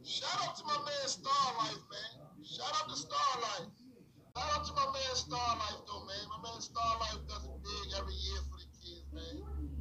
Shout out to my man Starlife, man. Shout out to Starlife. Shout out to my man Starlife, though, man. My man Starlife does it big every year for the kids, man.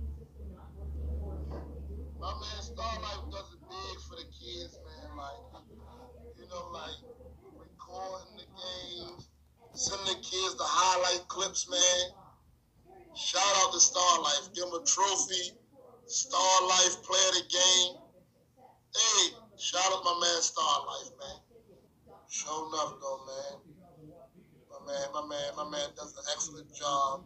My man Starlife does it big for the kids, man. Like, you know, like recording the games, sending the kids the highlight clips, man. Shout out to Starlife. Give him a trophy. Starlife player of the game. Hey, shout out my man Starlife, man. Sure enough, though, man. My man does an excellent job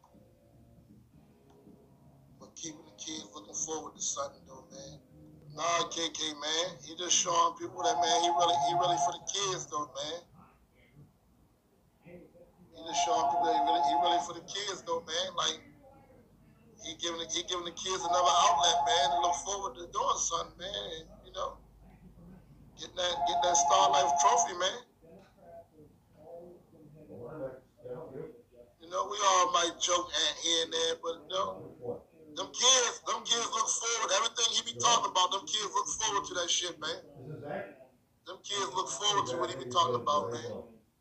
of keeping the kids looking forward to something, though, man. Nah, KK, man. He just showing people that, man, he really for the kids, though, man. He just showing people that he really for the kids, though, man. Like, he giving the kids another outlet, man, to look forward to doing something, man. You know, getting that Starlife trophy, man. You know, we all might joke here and there, but you know, them kids look forward. Everything he be talking about, them kids look forward to that shit, man. Them kids look forward to what he be talking about, man.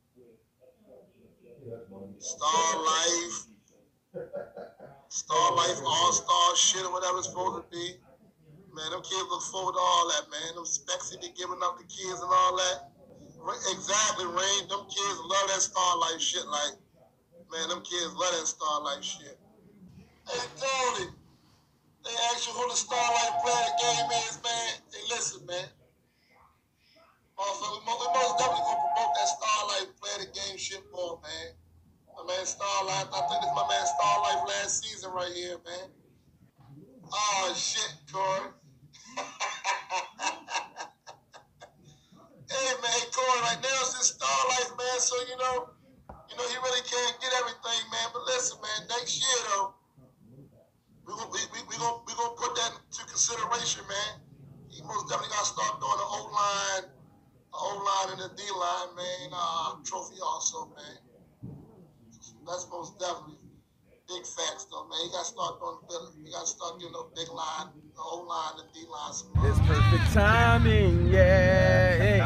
Starlife, All-Star shit or whatever it's supposed to be. Man, them kids look forward to all that, man. Them specs he be giving up to kids and all that. Exactly, Rain. Them kids love that Starlife shit. Like, man, them kids love that Starlife shit. Hey, Tony, they ask you who the Starlife player of the game is, man. Hey, listen, man. Motherfucker, we most definitely gonna promote that Starlife player of the game shit more, man. My man Starlife, I think it's my man Starlife last season right here, man. Oh, shit, Corey. Hey, man, Corey, right now it's just Starlife, man, so, you know, he really can't get everything, man. But listen, man, next year, though, we gonna put that into consideration, man. He most definitely got to start doing the O-line and the D-line, man. Trophy also, man. That's most definitely big facts, though, man. He got to start doing the big line, the O-line, the D-line. It's perfect timing, yeah.